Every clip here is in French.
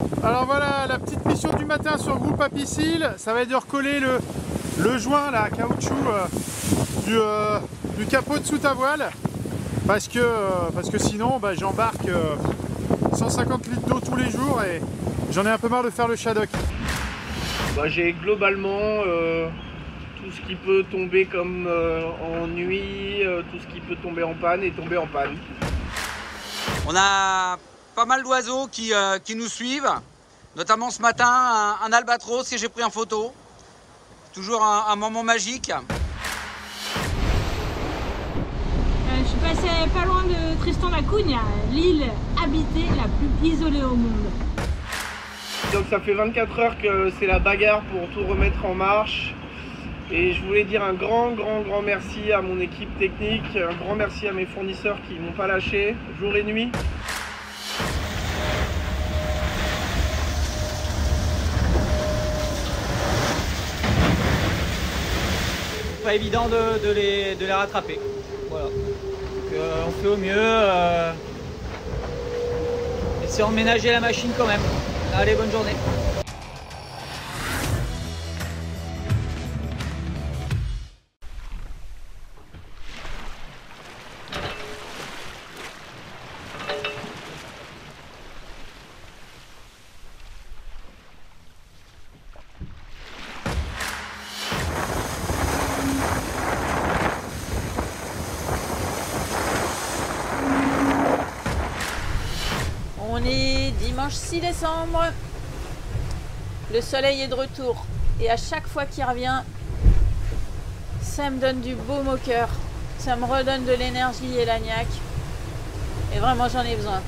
Alors voilà, la petite mission du matin sur le groupe Apicil, ça va être de recoller le joint là, caoutchouc du capot de sous ta voile, parce que sinon bah, j'embarque 150 litres d'eau tous les jours et j'en ai un peu marre de faire le shadok. Bah, j'ai globalement tout ce qui peut tomber comme en nuit, tout ce qui peut tomber en panne est tombé en panne. On a pas mal d'oiseaux qui nous suivent, notamment ce matin un albatros que j'ai pris en photo. Toujours un moment magique. Je suis passée pas loin de Tristan da Cunha, l'île habitée la plus isolée au monde. Donc ça fait 24 heures que c'est la bagarre pour tout remettre en marche. Et je voulais dire un grand merci à mon équipe technique, un grand merci à mes fournisseurs qui m'ont pas lâché, jour et nuit. Pas évident de les rattraper. Voilà. Donc, on fait au mieux. Essayons de ménager la machine quand même. Allez, bonne journée. On est dimanche 6 décembre, le soleil est de retour et à chaque fois qu'il revient, ça me donne du baume au cœur, ça me redonne de l'énergie et la niaque et vraiment j'en ai besoin.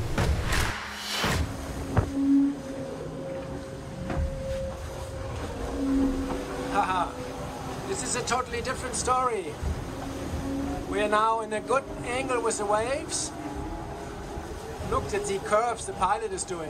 Haha, this is a totally different story. We are now in a good angle with the waves. Look at the curves the pilot is doing.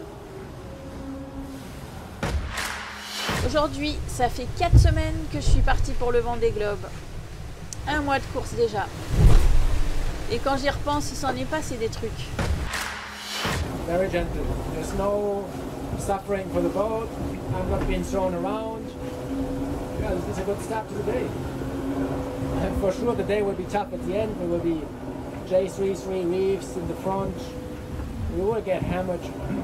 Aujourd'hui, ça fait 4 semaines que je suis partie pour le Vendée Globe. 1 mois de course déjà. Et quand j'y repense, il s'en est passé des trucs. Very gentle. There's no suffering for the boat. I'm not being thrown around. Yeah, this is a good start to the day. And for sure the day will be tough at the end. There will be J33 reefs in the front. We will get hammered.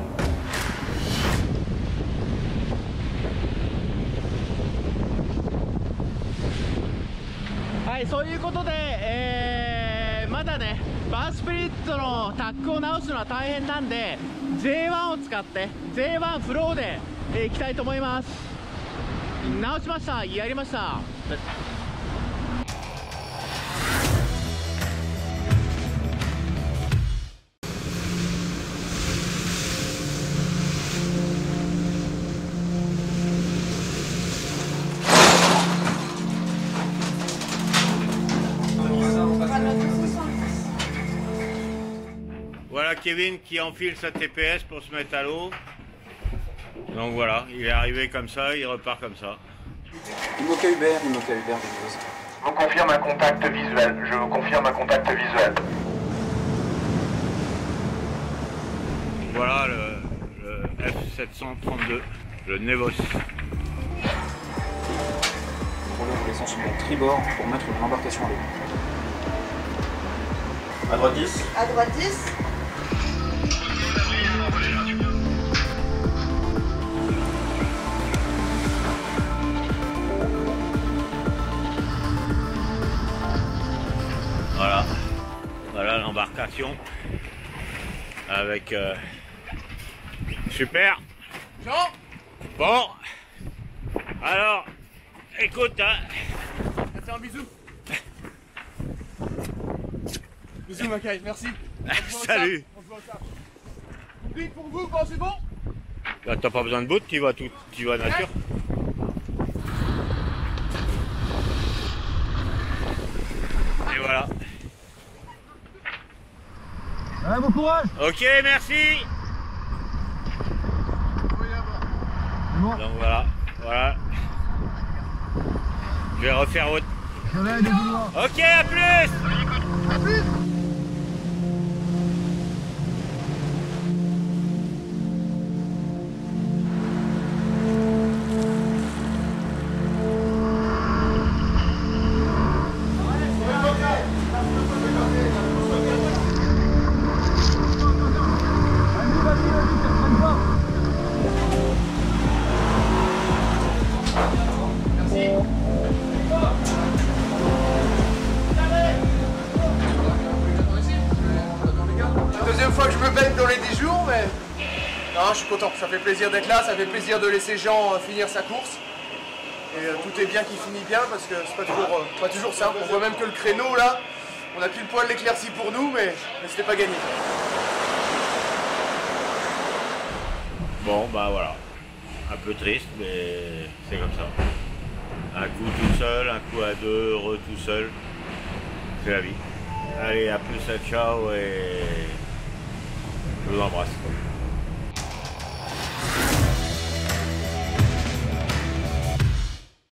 はい、そういうことで、まだねバースプリットのタックを直すのは大変なんで J1 を使って J1 フローでいきたいと思います。直しました、やりました。 Voilà Kevin qui enfile sa TPS pour se mettre à l'eau. Donc voilà, il est arrivé comme ça, il repart comme ça. Imoca Hubert de Meuse. Je vous confirme un contact visuel, je vous confirme un contact visuel. Voilà le F732, le Nevos. Contrôleur de l'essence sur mon tribord pour mettre l'embarcation à l'eau. À droite 10. À droite 10. Voilà l'embarcation avec super. Bon, alors écoute, hein. Fais un bisou. Bisous Macaï, merci. Salut. Oublie pour vous, bon, c'est bon? Là, t'as pas besoin de bout, tu vas nature. Et voilà. Allez, bon courage. Ok, merci. Donc voilà. Je vais refaire autre. Ok, à plus. À plus. suis content. Ça fait plaisir d'être là, ça fait plaisir de laisser Jean finir sa course. Et tout est bien qui finit bien parce que c'est pas toujours simple. On voit même que le créneau là, on a pile poil l'éclaircie pour nous, mais c'était pas gagné. Bon, bah voilà. Un peu triste, mais c'est comme ça. Un coup tout seul, un coup à deux, heureux tout seul. C'est la vie. Allez, à plus, ciao et je vous embrasse.